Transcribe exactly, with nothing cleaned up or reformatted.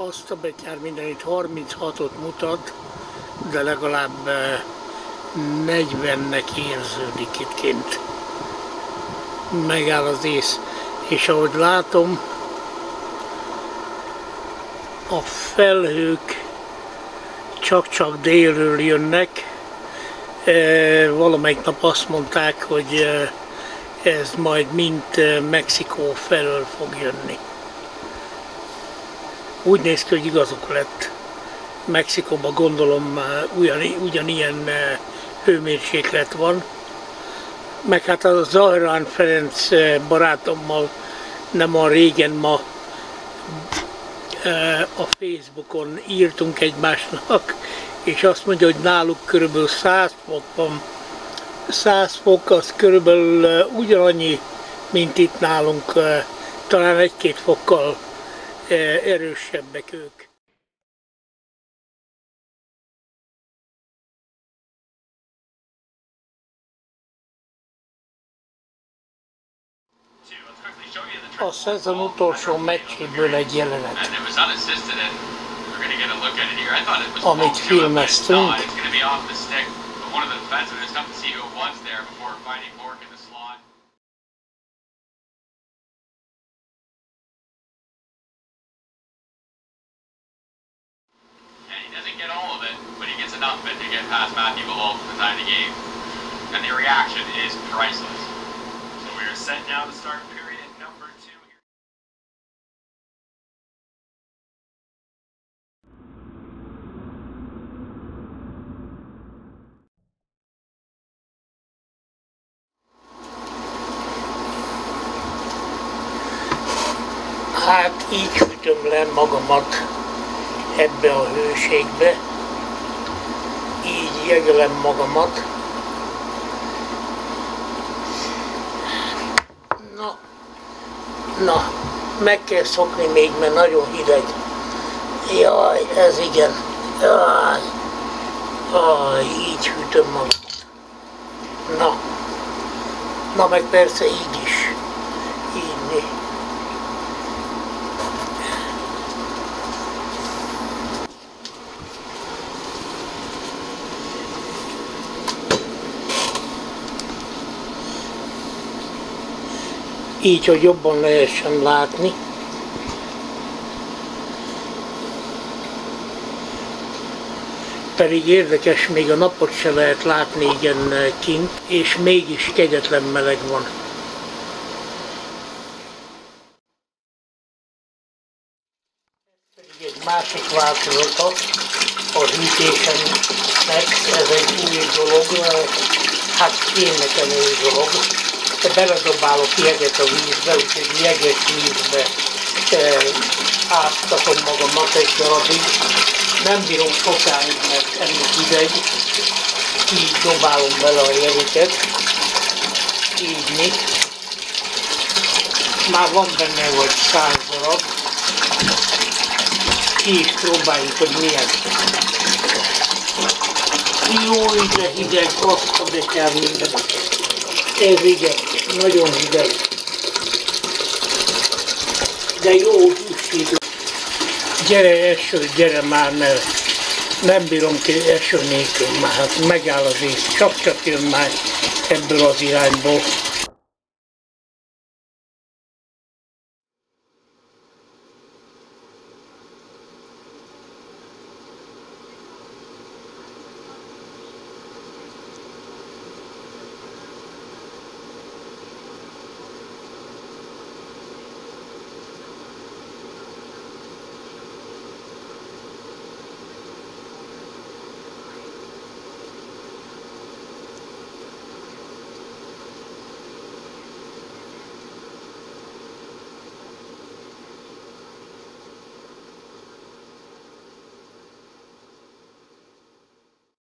Azt a betyár mindenit harminchatot mutat, de legalább negyvennek érződik itt kint. Megáll az ész, és ahogy látom, a felhők csak-csak délről jönnek. Valamelyik nap azt mondták, hogy ez majd mind Mexikó felől fog jönni. Úgy néz ki, hogy igazuk lett. Mexikóban gondolom ugyan, ugyanilyen hőmérséklet van. Meg hát a Zajrán Ferenc barátommal nem a régen ma a Facebookon írtunk egymásnak, és azt mondja, hogy náluk körülbelül száz fok van. száz fok az körülbelül ugyanannyi, mint itt nálunk, talán egy-két fokkal erősebbek ők. A szezon utolsó meccséből egy jelenet, amit filmeztünk. And the reaction is priceless. So we are set now to start period number two here. Hát így hűtöm le magamat ebbe a hőségbe, így jegelem magamat. Na, na, meg kell szokni még, mert nagyon hideg. Jaj, ez igen. Jaj, jaj, így hűtöm magamat. Na, na meg persze így is. Így mi. Így, hogy jobban lehessen látni. Pedig érdekes, még a napot se lehet látni igen kint, és mégis kegyetlen meleg van. Pedig egy másik változata a hűtésemnek, ez egy új dolog, hát én nekem új dolog. Beledobálok jeget a vízbe, úgyhogy jeges vízbe áztatom magamat egy darabig. Nem bírom sokáig, mert elég hideg. Így dobálom bele a jegeket. Így mi. Már van benne vagy száz darab. Ki is próbáljuk, hogy milyen. Jó, de hideg, azt a betyár minden. Ez igen, nagyon hideg, de jó üsít. Gyere eső, gyere már, mert nem bírom ki eső nélkül már, hát megáll az ész, csak-csak jön már ebből az irányból.